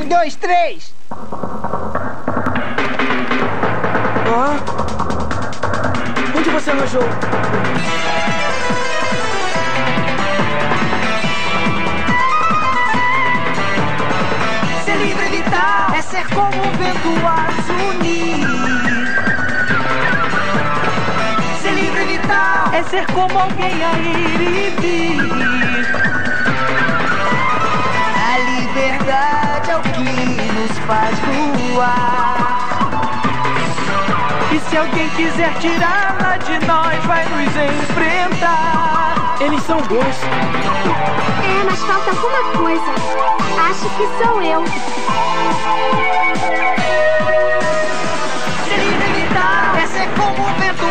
Um, dois, três! Onde você arranjou? Ser livre e vital é ser como o vento a unir. Ser livre e vital é ser como alguém a ir e vir. A liberdade é o que nos faz voar. E se alguém quiser tirá-la de nós, vai nos enfrentar. Eles são bons. Mas falta alguma coisa. Acho que sou eu. Ser livre e vital é ser como o vento